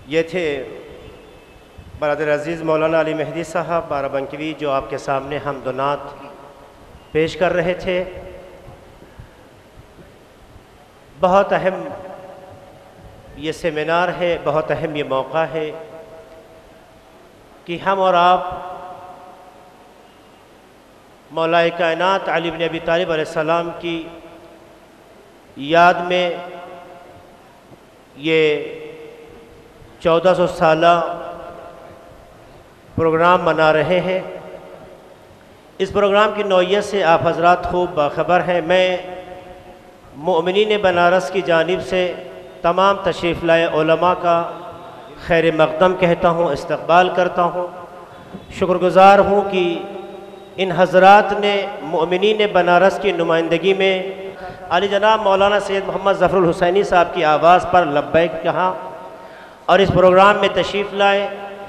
یہ تھے برادر عزیز مولانا علی مہدی صاحب بارابنکوی جو آپ کے سامنے حمد و نعت پیش کر رہے تھے۔ بہت اہم یہ سیمینار ہے، بہت اہم یہ موقع ہے کہ ہم اور آپ مولا کائنات علی بن ابی طالب علیہ السلام کی یاد میں یہ 1400 سالہ پروگرام منا رہے ہیں۔ اس پروگرام کی نوعیت سے آپ حضرات خوب باخبر ہیں۔ میں مؤمنین بنارس کی جانب سے تمام تشریف لائے علماء کا خیر مقدم کہتا ہوں، استقبال کرتا ہوں، شکر گزار ہوں کہ ان حضرات نے مؤمنین بنارس کی نمائندگی میں علی جناب مولانا سید محمد ظفر الحسینی صاحب کی آواز پر لبیک کہا اور اس پروگرام میں تشریف لائے۔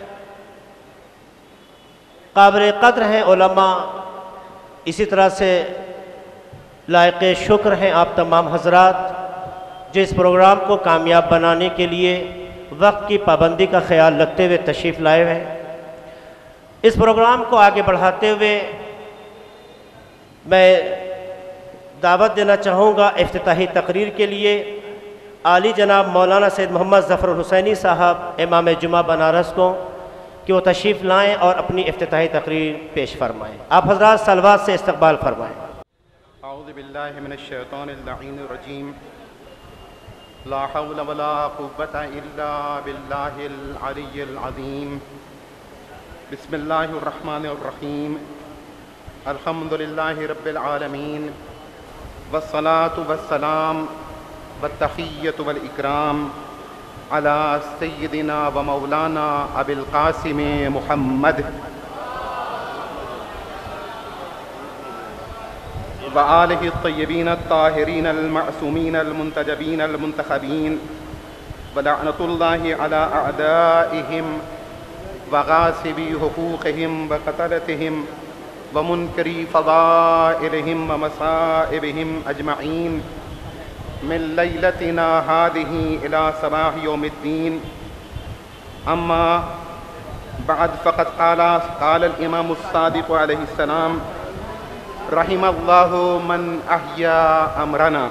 قابل قدر ہیں علماء، اسی طرح سے لائق شکر ہیں آپ تمام حضرات جو اس پروگرام کو کامیاب بنانے کے لیے وقت کی پابندی کا خیال رکھتے ہوئے تشریف لائے ہیں۔ اس پروگرام کو آگے بڑھاتے ہوئے میں دعوت دینا چاہوں گا افتتاحی تقریر کے لیے عالی جناب مولانا سید محمد ظفر الحسینی صاحب امام جمعہ بنارس کو کہ وہ تشریف لائیں اور اپنی افتتاحی تقریر پیش فرمائیں۔ آپ حضرات صلوات سے استقبال فرمائیں۔ اعوذ باللہ من الشیطان اللعین الرجیم، لا حول ولا قوة الا باللہ العلی العظیم، بسم اللہ الرحمن الرحیم، الحمد للہ رب العالمین، والصلاة والسلام والتحیۃ والاکرام علی سیدنا و مولانا ابی القاسم محمد وآلہ الطیبین الطاہرین المعصومین المنتجبین المنتخبین ولعنۃ اللہ علی اعدائہم وغاصبی حقوقہم وقتلتہم ومنکری فضائلہم ومصائبہم اجمعین من لیلتنا ہذہ الی صباح یوم الدین۔ اما بعد فقد قال الامام الصادق علیہ السلام رحم اللہ من احیا امرنا۔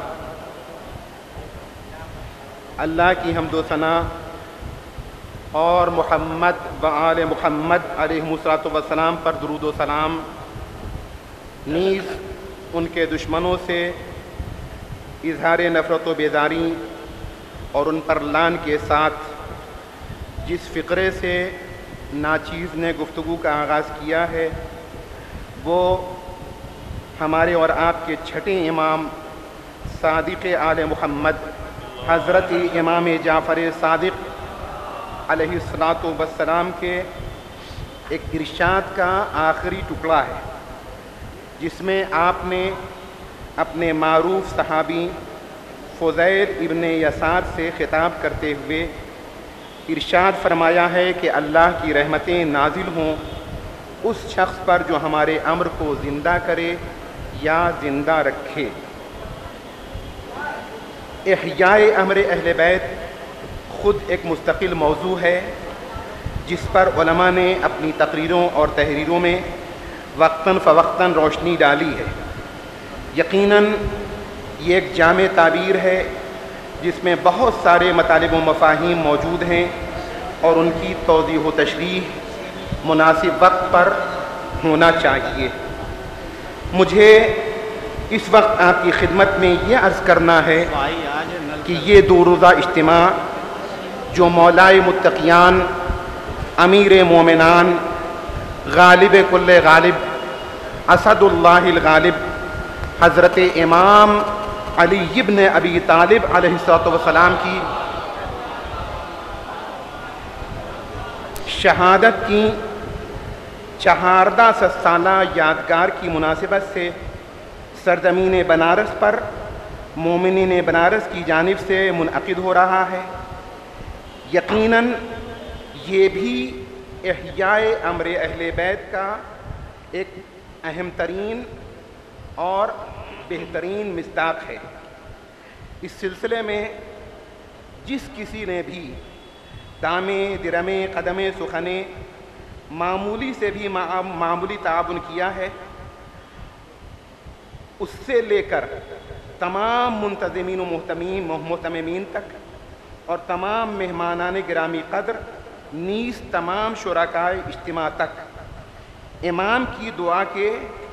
اللہ کی حمد و ثنا اور محمد و آل محمد علیہ الصلوۃ والسلام پر درود و سلام، نیز ان کے دشمنوں سے اظہار نفرت و بیزاری اور ان پر لعن کے ساتھ جس فقرے سے ناچیز نے گفتگو کا آغاز کیا ہے وہ ہمارے اور آپ کے چھٹے امام صادق آل محمد حضرت امام جعفر صادق علیہ الصلاۃ والسلام کے ایک ارشاد کا آخری ٹکڑا ہے، جس میں آپ نے اپنے معروف صحابی فضیل ابن یسار سے خطاب کرتے ہوئے ارشاد فرمایا ہے کہ اللہ کی رحمتیں نازل ہوں اس شخص پر جو ہمارے امر کو زندہ کرے یا زندہ رکھے۔ احیاء امر اہل بیت خود ایک مستقل موضوع ہے جس پر علماء نے اپنی تقریروں اور تحریروں میں وقتاً فوقتاً روشنی ڈالی ہے۔ یقیناً یہ ایک جامع تعبیر ہے جس میں بہت سارے مطالب و مفاہیم موجود ہیں اور ان کی توضیح و تشریح مناسب وقت پر ہونا چاہیے۔ مجھے اس وقت آپ کی خدمت میں یہ عرض کرنا ہے کہ یہ 2 روزہ اجتماع جو مولائے متقیان امیر مومنان غالب کل غالب اسد اللہ الغالب حضرت امام علی بن ابی طالب علیہ الصلوۃ والسلام کی شہادت کی 400 سالہ یادگار کی مناسبت سے سرزمین بنارس پر مومنین بنارس کی جانب سے منعقد ہو رہا ہے۔ یقیناً یہ بھی احیاء امر اہل بیت کا ایک اہم ترین اور بہترین مصداق ہے۔ اس سلسلے میں جس کسی نے بھی دامے درمے قدمے سخنے معمولی سے بھی معمولی تعاون کیا ہے، اس سے لے کر تمام منتظمین و محتممین تک اور تمام مہمانان گرامی قدر نیز تمام شرکائے اجتماع تک امام کی دعا کے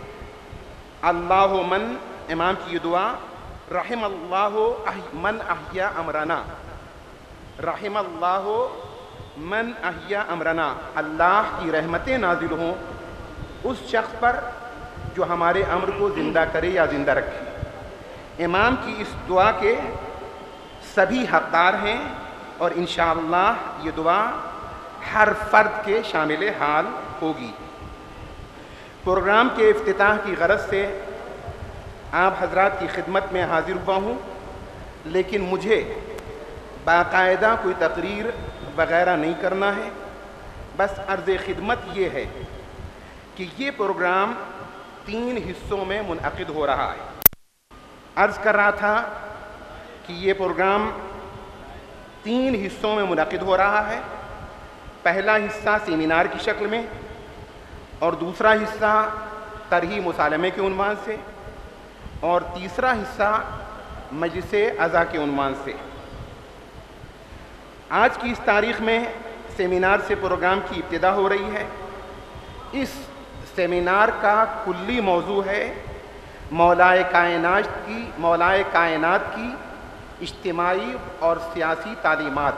امام کی دعا رحم اللہ من احیا امرنا، رحم اللہ من احیا امرنا، اللہ کی رحمتیں نازل ہوں اس شخص پر جو ہمارے امر کو زندہ کرے یا زندہ رکھے۔ امام کی اس دعا کے سبھی حقدار ہیں اور انشاءاللہ یہ دعا ہر فرد کے شامل حال ہوگی۔ پروگرام کے افتتاح کی غرض سے آپ حضرات کی خدمت میں حاضر ہوا ہوں، لیکن مجھے باقاعدہ کوئی تقریر وغیرہ نہیں کرنا ہے، بس عرض خدمت یہ ہے کہ یہ پروگرام 3 حصوں میں منعقد ہو رہا ہے۔ عرض کر رہا تھا کہ یہ پروگرام 3 حصوں میں منعقد ہو رہا ہے۔ پہلا حصہ سیمینار کی شکل میں اور دوسرا حصہ طرحی مسالمے کے عنوان سے اور تیسرا حصہ مجلس عزا کے عنوان سے۔ آج کی اس تاریخ میں سیمینار سے پروگرام کی ابتدا ہو رہی ہے۔ اس سیمینار کا کلی موضوع ہے مولائے کائنات کی اجتماعی اور سیاسی تعلیمات،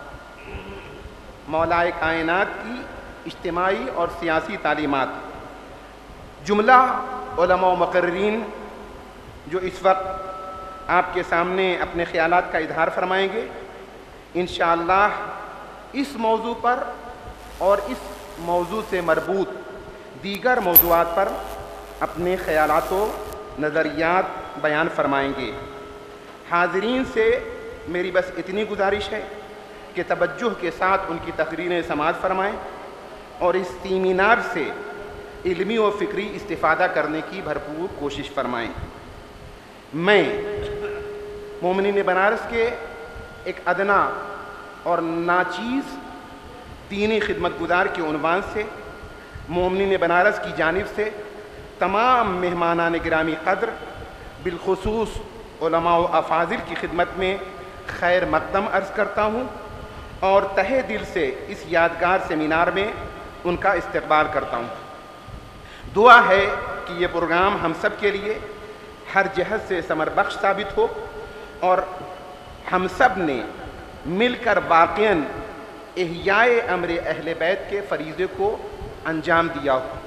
مولائے کائنات کی اجتماعی اور سیاسی تعلیمات۔ جملہ علماء و مقررین جو اس وقت آپ کے سامنے اپنے خیالات کا اظہار فرمائیں گے، انشاءاللہ اس موضوع پر اور اس موضوع سے مربوط دیگر موضوعات پر اپنے خیالات و نظریات بیان فرمائیں گے۔ حاضرین سے میری بس اتنی گزارش ہے کہ توجہ کے ساتھ ان کی تقریریں سماعت فرمائیں اور اس سیمینار سے علمی و فکری استفادہ کرنے کی بھرپور کوشش فرمائیں۔ میں مومنین بنارس کے ایک ادنا اور ناچیز دینی خدمت گزار کے عنوان سے مومنین بنارس کی جانب سے تمام مہمانان گرامی قدر بالخصوص علماء و افاضل کی خدمت میں خیر مقدم عرض کرتا ہوں اور تہہ دل سے اس یادگار سیمینار میں ان کا استقبال کرتا ہوں۔ دعا ہے کہ یہ پروگرام ہم سب کے لیے ہر جہت سے ثمر بخش ثابت ہو اور ہم سب نے مل کر واقعاً احیاء امر اہل بیت کے فریضے کو انجام دیا ہو۔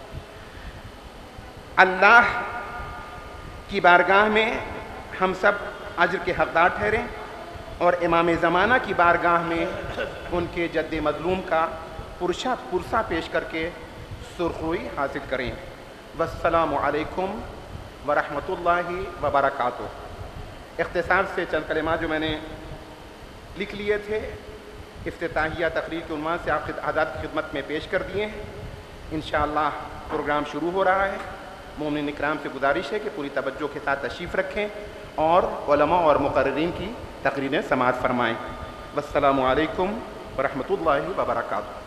اللہ کی بارگاہ میں ہم سب اجر کے حقدار ٹھہریں اور امام زمانہ کی بارگاہ میں ان کے جد مظلوم کا پرسہ پیش کر کے سرخروئی حاصل کریں۔ والسلام علیکم ورحمۃ اللہ وبرکاتہ۔ اختصار سے چند کلمات جو میں نے لکھ لیے تھے افتتاحیہ تقریر کے عنوان سے آپ حضرات کی خدمت میں پیش کر دیے ہیں۔ انشاءاللہ پروگرام شروع ہو رہا ہے۔ مومنین اکرام سے گزارش ہے کہ پوری توجہ کے ساتھ تشریف رکھیں اور علماء اور مقررین کی تقریریں سماعت فرمائیں۔ والسلام علیکم ورحمۃ اللہ وبرکاتہ۔